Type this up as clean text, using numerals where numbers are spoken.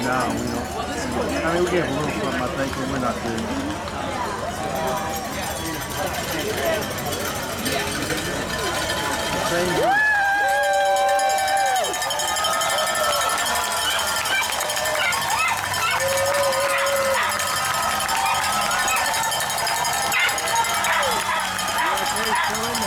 No, we don't. I mean, we get a little something, I think, but we're not doing it. Same